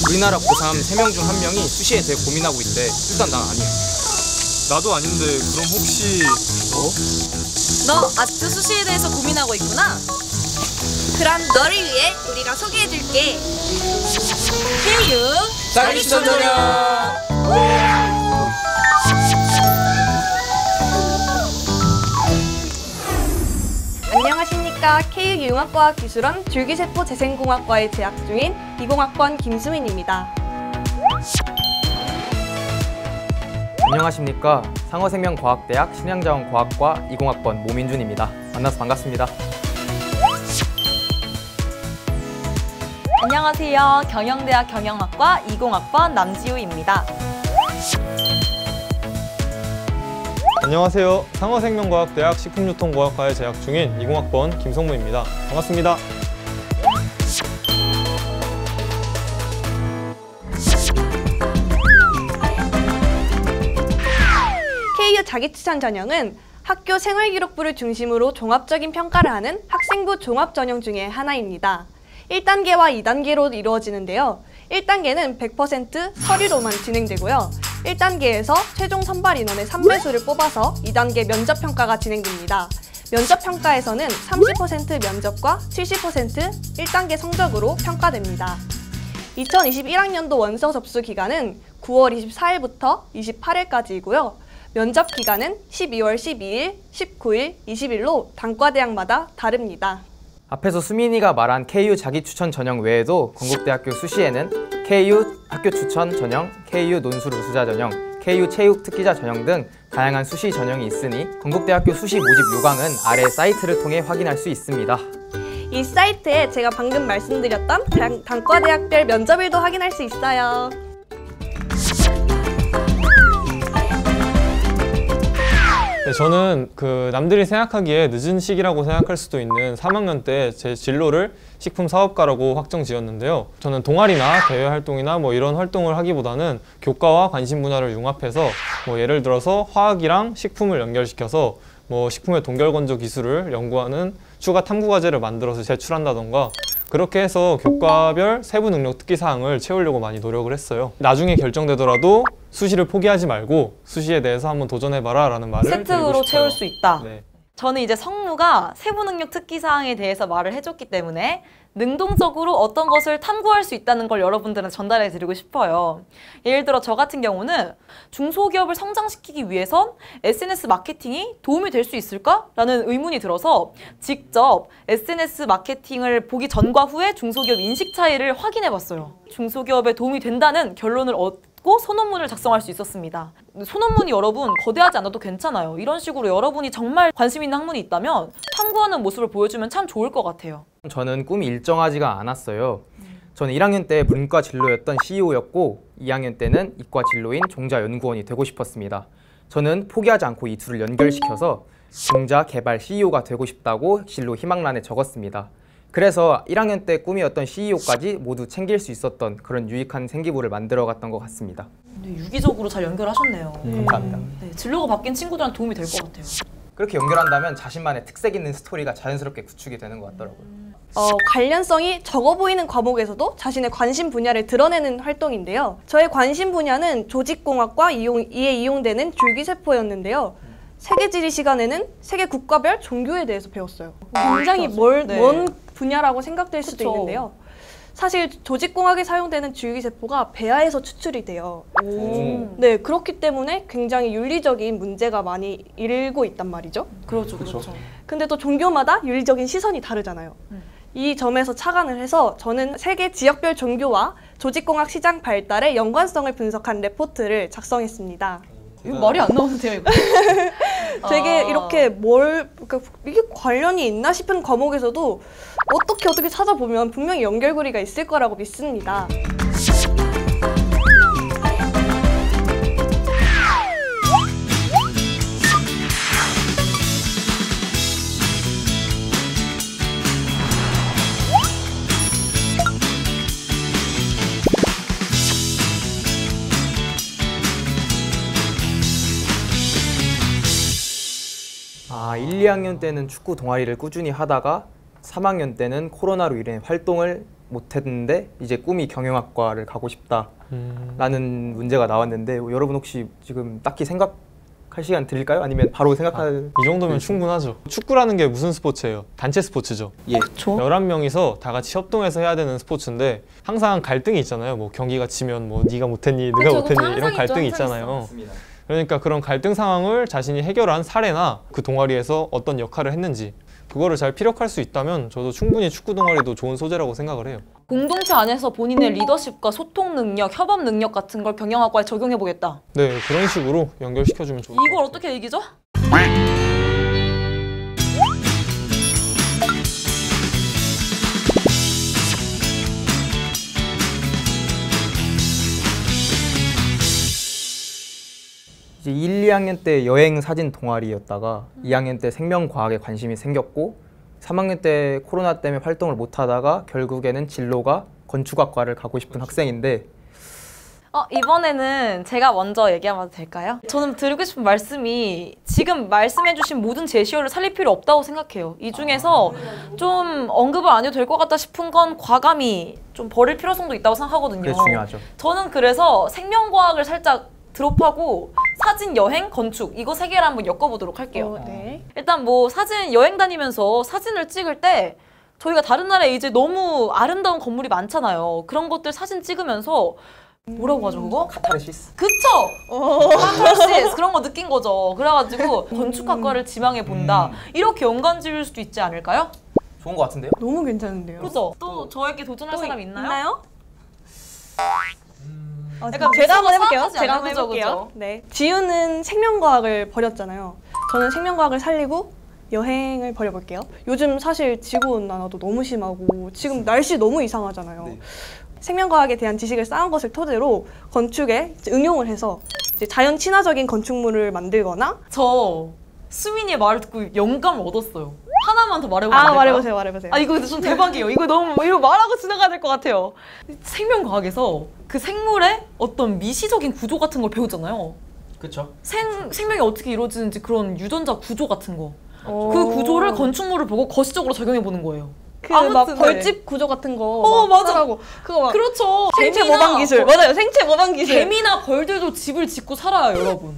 우리나라 고3 3명 중 1명이 수시에 대해 고민하고 있대. 일단 난 아니야. 나도 아닌데 그럼 혹시 너 아직도 수시에 대해서 고민하고 있구나? 그럼 너를 위해 우리가 소개해줄게. KU 자기 추천 전형! 안녕하십니까. KU융합과학기술원 줄기세포재생공학과에 재학 중인 20학번 김수민입니다. 안녕하십니까. 상어생명과학대학 신양자원과학과 20학번 모민준입니다. 만나서 반갑습니다. 안녕하세요. 경영대학 경영학과 20학번 남지우입니다. 안녕하세요. 상어생명과학대학 식품유통공학과에 재학 중인 20학번 김성무입니다. 반갑습니다. KU 자기추천 전형은 학교 생활기록부를 중심으로 종합적인 평가를 하는 학생부 종합전형 중에 하나입니다. 1단계와 2단계로 이루어지는데요. 1단계는 100% 서류로만 진행되고요. 1단계에서 최종 선발 인원의 3배수를 뽑아서 2단계 면접평가가 진행됩니다. 면접평가에서는 30% 면접과 70% 1단계 성적으로 평가됩니다. 2021학년도 원서 접수 기간은 9월 24일부터 28일까지이고요. 면접 기간은 12월 12일, 19일, 20일로 단과대학마다 다릅니다. 앞에서 수민이가 말한 KU 자기추천 전형 외에도 건국대학교 수시에는 KU 학교추천 전형, KU 논술 우수자 전형, KU 체육 특기자 전형 등 다양한 수시 전형이 있으니 건국대학교 수시 모집 요강은 아래 사이트를 통해 확인할 수 있습니다. 이 사이트에 제가 방금 말씀드렸던 단과대학별 면접일도 확인할 수 있어요. 네, 저는 남들이 생각하기에 늦은 시기라고 생각할 수도 있는 3학년 때 제 진로를 식품사업가라고 확정 지었는데요. 저는 동아리나 대외 활동이나 이런 활동을 하기보다는 교과와 관심 분야를 융합해서 예를 들어서 화학이랑 식품을 연결시켜서 식품의 동결건조 기술을 연구하는 추가 탐구과제를 만들어서 제출한다던가 그렇게 해서 교과별 세부 능력 특기 사항을 채우려고 많이 노력을 했어요. 나중에 결정되더라도 수시를 포기하지 말고 수시에 대해서 한번 도전해봐라 라는 말을 세특으로 채울 수 있다. 네. 저는 이제 성무가 세부능력 특기사항에 대해서 말을 해줬기 때문에 능동적으로 어떤 것을 탐구할 수 있다는 걸 여러분들한테 전달해 드리고 싶어요. 예를 들어 저 같은 경우는 중소기업을 성장시키기 위해선 SNS 마케팅이 도움이 될 수 있을까? 라는 의문이 들어서 직접 SNS 마케팅을 보기 전과 후에 중소기업 인식 차이를 확인해 봤어요. 중소기업에 도움이 된다는 결론을 얻고 소논문을 작성할 수 있었습니다. 소논문이 여러분 거대하지 않아도 괜찮아요. 이런 식으로 여러분이 정말 관심 있는 학문이 있다면 탐구하는 모습을 보여주면 참 좋을 것 같아요. 저는 꿈이 일정하지가 않았어요. 저는 1학년 때 문과 진로였던 CEO였고 2학년 때는 이과 진로인 종자연구원이 되고 싶었습니다. 저는 포기하지 않고 이 둘을 연결시켜서 종자 개발 CEO가 되고 싶다고 진로 희망란에 적었습니다. 그래서 1학년 때 꿈이었던 CEO까지 모두 챙길 수 있었던 그런 유익한 생기부를 만들어갔던 것 같습니다. 유기적으로 잘 연결하셨네요. 감사합니다. 네, 진로가 바뀐 친구들한테 도움이 될 것 같아요. 그렇게 연결한다면 자신만의 특색 있는 스토리가 자연스럽게 구축이 되는 것 같더라고요. 관련성이 적어 보이는 과목에서도 자신의 관심 분야를 드러내는 활동인데요. 저의 관심 분야는 조직공학과 이에 이용되는 줄기세포였는데요. 세계지리 시간에는 세계 국가별 종교에 대해서 배웠어요. 굉장히 먼 분야라고 생각될 수도 있는데요. 사실 조직공학에 사용되는 줄기세포가 배아에서 추출이 돼요. 네, 그렇기 때문에 굉장히 윤리적인 문제가 많이 일고 있단 말이죠. 그렇죠. 근데 또 종교마다 윤리적인 시선이 다르잖아요. 이 점에서 착안을 해서 저는 세계 지역별 종교와 조직공학 시장 발달의 연관성을 분석한 레포트를 작성했습니다. 이거 말이 안 나오는데요, 이거. 되게 이렇게 이게 관련이 있나 싶은 과목에서도 어떻게 찾아보면 분명히 연결고리가 있을 거라고 믿습니다. 아, 1, 2학년 때는 축구 동아리를 꾸준히 하다가 3학년 때는 코로나로 인해 활동을 못했는데 이제 꿈이 경영학과를 가고 싶다라는 문제가 나왔는데 여러분 혹시 지금 딱히 생각할 시간 드릴까요? 아니면 바로 생각할 이 정도면 충분하죠. 축구라는 게 무슨 스포츠예요? 단체 스포츠죠. 예. 11명이서 다 같이 협동해서 해야 되는 스포츠인데 항상 갈등이 있잖아요. 뭐 경기가 지면 뭐 네가 못했니, 네가 그쵸, 못했니 그거 이런 항상 갈등이 있죠, 항상 있잖아요. 그러니까 그런 갈등 상황을 자신이 해결한 사례나 그 동아리에서 어떤 역할을 했는지 그거를 잘 피력할 수 있다면 저도 충분히 축구 동아리도 좋은 소재라고 생각을 해요. 공동체 안에서 본인의 리더십과 소통 능력, 협업 능력 같은 걸 경영학과에 적용해 보겠다. 네, 그런 식으로 연결시켜주면 좋을 것 이걸 같아요. 어떻게 이기죠? 이제 1, 2학년 때 여행 사진 동아리였다가 2학년 때 생명과학에 관심이 생겼고 3학년 때 코로나 때문에 활동을 못 하다가 결국에는 진로가 건축학과를 가고 싶은 학생인데 이번에는 제가 먼저 얘기해봐도 될까요? 저는 드리고 싶은 말씀이 지금 말씀해주신 모든 제시어를 살릴 필요 없다고 생각해요. 이 중에서 좀 언급을 안 해도 될 것 같다 싶은 건 과감히 좀 버릴 필요성도 있다고 생각하거든요. 그게 중요하죠. 저는 그래서 생명과학을 살짝 드롭하고 사진, 여행, 건축 이거 세 개를 한번 엮어보도록 할게요. 네. 일단 뭐 사진 여행 다니면서 사진을 찍을 때 저희가 다른 나라에 이제 너무 아름다운 건물이 많잖아요. 그런 것들 사진 찍으면서 뭐라고 하죠 그거? 카타르시스. 그쵸! 카타르시스 그런 거 느낀 거죠. 그래가지고 건축학과를 지망해 본다. 이렇게 연관 지을 수도 있지 않을까요? 좋은 것 같은데요? 너무 괜찮은데요. 그죠? 또 저에게 도전할 사람 있나요? 있나요? 약간 제가 한번 무서워 해볼게요. 생각하지 제가 않아요? 한번 그죠, 해볼게요. 그죠? 네. 지우는 생명과학을 버렸잖아요. 저는 생명과학을 살리고 여행을 버려볼게요. 요즘 사실 지구온난화도 너무 심하고 지금 날씨 너무 이상하잖아요. 네. 생명과학에 대한 지식을 쌓은 것을 토대로 건축에 이제 응용을 해서 이제 자연 친화적인 건축물을 만들거나 저 수민이의 말을 듣고 영감을 얻었어요. 하나만 더 말해보면 안 될까요? 말해보세요. 이거 근데 좀 대박이에요. 이거 너무 이거 말하고 지나가야 될 것 같아요. 생명과학에서 그 생물의 어떤 미시적인 구조 같은 걸 배우잖아요. 그렇죠. 생명이 어떻게 이루어지는지 그런 유전자 구조 같은 거. 그 구조를 건축물을 보고 거시적으로 적용해 보는 거예요. 그 막 네. 벌집 구조 같은 거 맞아. 하고 그거 막 그렇죠. 생체 개미나 모방 기술 맞아요. 생체 모방 기술. 개미나 벌들도 집을 짓고 살아요, 여러분.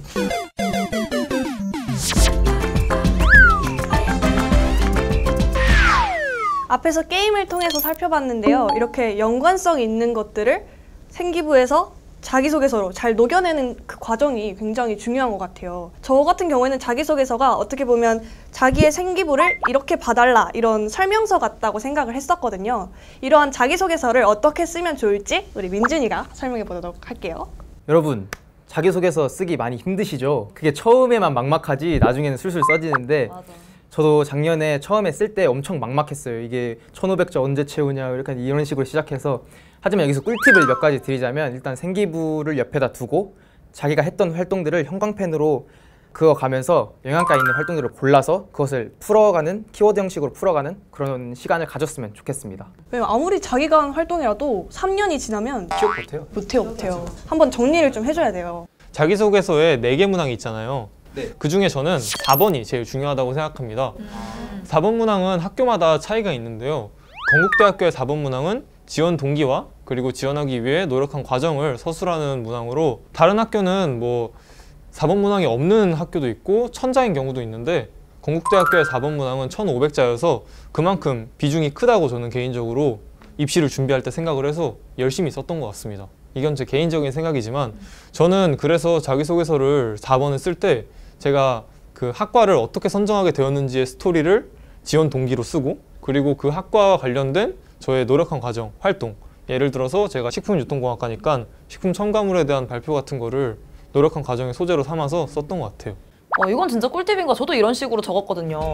앞에서 게임을 통해서 살펴봤는데요. 이렇게 연관성 있는 것들을 생기부에서 자기소개서로 잘 녹여내는 그 과정이 굉장히 중요한 것 같아요. 저 같은 경우에는 자기소개서가 어떻게 보면 자기의 생기부를 이렇게 봐달라 이런 설명서 같다고 생각을 했었거든요. 이러한 자기소개서를 어떻게 쓰면 좋을지 우리 민준이가 설명해 보도록 할게요. 여러분 자기소개서 쓰기 많이 힘드시죠? 그게 처음에만 막막하지 나중에는 술술 써지는데 맞아. 저도 작년에 처음에 쓸 때 엄청 막막했어요. 이게 1500자 언제 채우냐 이렇게 이런 식으로 시작해서 하지만 여기서 꿀팁을 몇 가지 드리자면 일단 생기부를 옆에다 두고 자기가 했던 활동들을 형광펜으로 그어가면서 영양가 있는 활동들을 골라서 그것을 풀어가는 키워드 형식으로 풀어가는 그런 시간을 가졌으면 좋겠습니다. 왜냐면 아무리 자기가 한 활동이라도 3년이 지나면 기억 못해요. 못해요. 한번 정리를 좀 해줘야 돼요. 자기소개서에 4개 문항이 있잖아요. 네. 그 중에 저는 4번이 제일 중요하다고 생각합니다. 4번 문항은 학교마다 차이가 있는데요. 건국대학교의 4번 문항은 지원 동기와 그리고 지원하기 위해 노력한 과정을 서술하는 문항으로 다른 학교는 뭐 4번 문항이 없는 학교도 있고 천자인 경우도 있는데 건국대학교의 4번 문항은 1500자여서 그만큼 비중이 크다고 저는 개인적으로 입시를 준비할 때 생각을 해서 열심히 썼던 것 같습니다. 이건 제 개인적인 생각이지만 저는 그래서 자기소개서를 4번을 쓸 때 제가 그 학과를 어떻게 선정하게 되었는지의 스토리를 지원 동기로 쓰고 그리고 그 학과와 관련된 저의 노력한 과정, 활동 예를 들어서 제가 식품유통공학과니까 식품 첨가물에 대한 발표 같은 거를 노력한 과정의 소재로 삼아서 썼던 것 같아요. 이건 진짜 꿀팁인 거 저도 이런 식으로 적었거든요.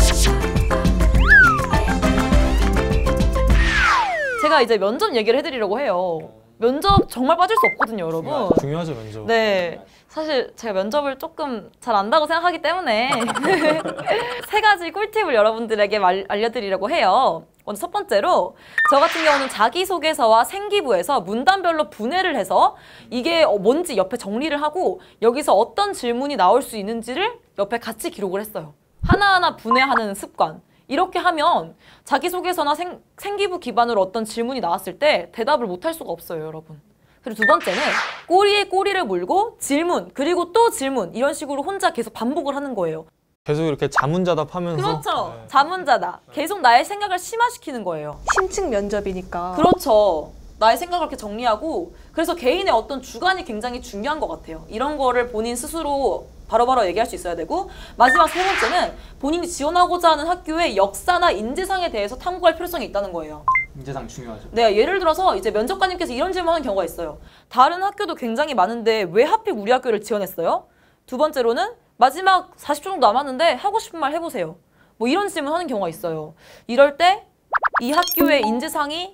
제가 이제 면접 얘기를 해드리려고 해요. 면접 정말 빠질 수 없거든요, 여러분. 중요하죠, 면접. 네. 사실 제가 면접을 조금 잘 안다고 생각하기 때문에 3가지 꿀팁을 여러분들에게 알려드리려고 해요. 먼저 첫 번째로 저 같은 경우는 자기소개서와 생기부에서 문단별로 분해를 해서 이게 뭔지 옆에 정리를 하고 여기서 어떤 질문이 나올 수 있는지를 옆에 같이 기록을 했어요. 하나하나 분해하는 습관. 이렇게 하면 자기소개서나 생기부 기반으로 어떤 질문이 나왔을 때 대답을 못할 수가 없어요, 여러분. 그리고 두 번째는 꼬리에 꼬리를 물고 질문, 그리고 또 질문 이런 식으로 혼자 계속 반복을 하는 거예요. 계속 이렇게 자문자답하면서 그렇죠. 자문자다. 계속 나의 생각을 심화시키는 거예요. 심층 면접이니까. 그렇죠. 나의 생각을 이렇게 정리하고 그래서 개인의 어떤 주관이 굉장히 중요한 것 같아요. 이런 거를 본인 스스로 바로바로 얘기할 수 있어야 되고 마지막 세 번째는 본인이 지원하고자 하는 학교의 역사나 인재상에 대해서 탐구할 필요성이 있다는 거예요. 인재상 중요하죠. 네, 예를 들어서 이제 면접관님께서 이런 질문하는 경우가 있어요. 다른 학교도 굉장히 많은데 왜 하필 우리 학교를 지원했어요? 두 번째로는 마지막 40초 정도 남았는데 하고 싶은 말 해보세요. 뭐 이런 질문 하는 경우가 있어요. 이럴 때 이 학교의 인재상이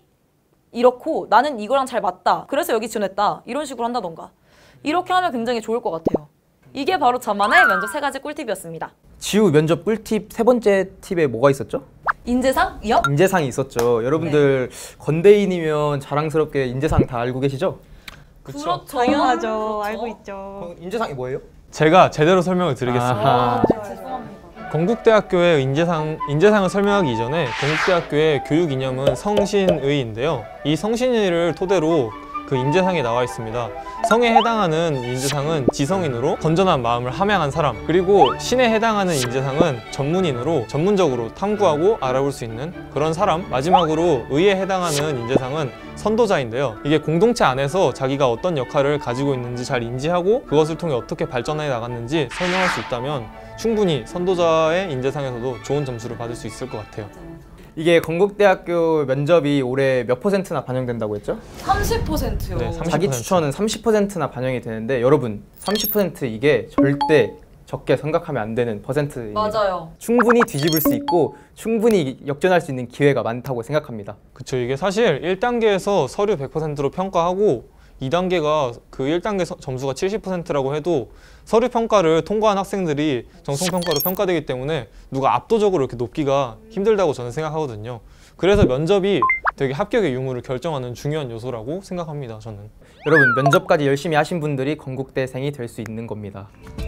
이렇고 나는 이거랑 잘 맞다. 그래서 여기 지원했다. 이런 식으로 한다던가. 이렇게 하면 굉장히 좋을 것 같아요. 이게 바로 저만의 면접 3가지 꿀팁이었습니다. 지우 면접 꿀팁 세 번째 팁에 뭐가 있었죠? 인재상이요? 인재상이 있었죠. 여러분들 건대인이면 자랑스럽게 인재상 다 알고 계시죠? 그렇죠. 당연하죠. 알고 있죠. 인재상이 뭐예요? 제가 제대로 설명을 드리겠습니다. 아하. 죄송합니다. 건국대학교의 인재상을 설명하기 이전에 건국대학교의 교육 이념은 성신의인데요. 이 성신의를 토대로 그 인재상에 나와 있습니다. 성에 해당하는 인재상은 지성인으로 건전한 마음을 함양한 사람, 그리고 신에 해당하는 인재상은 전문인으로 전문적으로 탐구하고 알아볼 수 있는 그런 사람, 마지막으로 의에 해당하는 인재상은 선도자인데요. 이게 공동체 안에서 자기가 어떤 역할을 가지고 있는지 잘 인지하고 그것을 통해 어떻게 발전해 나갔는지 설명할 수 있다면 충분히 선도자의 인재상에서도 좋은 점수를 받을 수 있을 것 같아요. 이게 건국대학교 면접이 올해 몇 %나 반영된다고 했죠? 30%요. 네, 30%. 자기 추천은 30%나 반영이 되는데 여러분 30% 이게 절대 적게 생각하면 안 되는 퍼센트예요. 맞아요. 충분히 뒤집을 수 있고 충분히 역전할 수 있는 기회가 많다고 생각합니다. 그쵸. 이게 사실 1단계에서 서류 100%로 평가하고 2단계가 그 1단계 점수가 70%라고 해도 서류 평가를 통과한 학생들이 정성 평가로 평가되기 때문에 누가 압도적으로 이렇게 높기가 힘들다고 저는 생각하거든요. 그래서 면접이 되게 합격의 유무를 결정하는 중요한 요소라고 생각합니다. 저는. 여러분 면접까지 열심히 하신 분들이 건국대생이 될 수 있는 겁니다.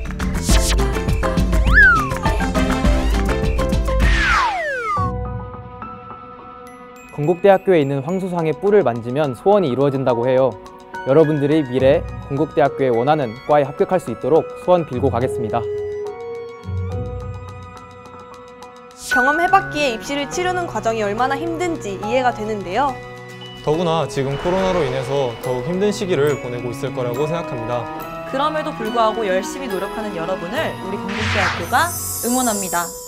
건국대학교에 있는 황소상의 뿔을 만지면 소원이 이루어진다고 해요. 여러분들이 미래 건국대학교에 원하는 과에 합격할 수 있도록 소원 빌고 가겠습니다. 경험해봤기에 입시를 치르는 과정이 얼마나 힘든지 이해가 되는데요. 더구나 지금 코로나로 인해서 더욱 힘든 시기를 보내고 있을 거라고 생각합니다. 그럼에도 불구하고 열심히 노력하는 여러분을 우리 건국대학교가 응원합니다.